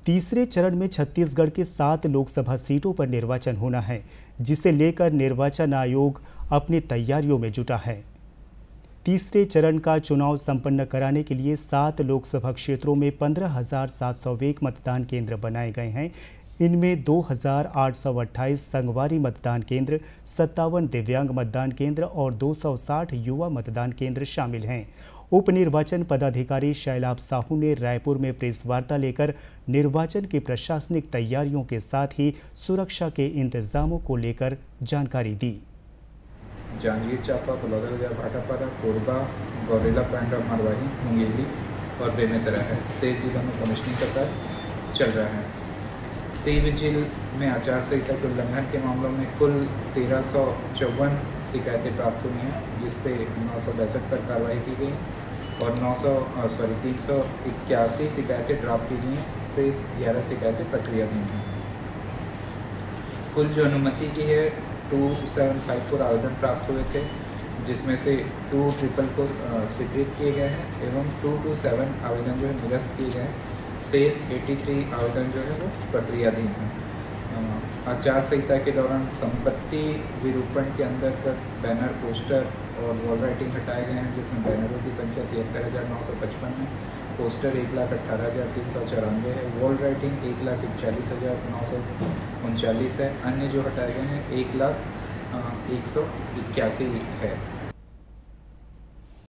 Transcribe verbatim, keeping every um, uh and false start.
तीसरे चरण में छत्तीसगढ़ के सात लोकसभा सीटों पर निर्वाचन होना है, जिसे लेकर निर्वाचन आयोग अपनी तैयारियों में जुटा है। तीसरे चरण का चुनाव संपन्न कराने के लिए सात लोकसभा क्षेत्रों में पंद्रह हजार सात सौ एक मतदान केंद्र बनाए गए हैं। इनमें दो हजार आठ सौ अट्ठाईस संगवारी मतदान केंद्र, सत्तावन दिव्यांग मतदान केंद्र और दो सौ साठ युवा मतदान केंद्र शामिल हैं। उप निर्वाचन पदाधिकारी शैलाभ साहू ने रायपुर में प्रेस वार्ता लेकर निर्वाचन की प्रशासनिक तैयारियों के साथ ही सुरक्षा के इंतजामों को लेकर जानकारी दी। जांजगीर चांपा, बलौदाबाजार, भाटापारा, कोरबा, गौरेला, पैंडा, मरवाही, मुंगेली और बेमेतरा है। शेष जिलों में कमिश्निंग का कार्य चल रहा है। सी विजिल में आचार संहिता के उल्लंघन के मामलों में कुल तेरह सौ चौवन शिकायतें प्राप्त हुई हैं, जिसपे नौ सौ बैसठ पर कार्रवाई की गई और नौ सौ सॉरी तीन सौ इक्यासी शिकायतें ड्राफ्ट की गई हैं। शेष ग्यारह शिकायतें प्रक्रियाधीन हैं। कुल जो अनुमति की है टू सेवन फाइव फोर आवेदन प्राप्त हुए थे, जिसमें से टू ट्रिपल फोर स्वीकृत किए गए हैं एवं टू टू सेवन आवेदन जो है निरस्त किए गए हैं। शेष तिरासी आवेदन जो है वो प्रक्रियाधीन है। आचार संहिता के दौरान संपत्ति विरूपण के अंतर्गत बैनर, पोस्टर और वॉल राइटिंग हटाए गए हैं, जिसमें बैनरों की संख्या तिहत्तर हज़ार नौ सौ पचपन है, पोस्टर एक लाख अट्ठारह हज़ार तीन सौ चौरानवे है, वॉल राइटिंग एक लाख इकचालीस हज़ार नौ सौ उनचालीस है। अन्य जो हटाए गए हैं एक लाख एक सौ इक्यासी है।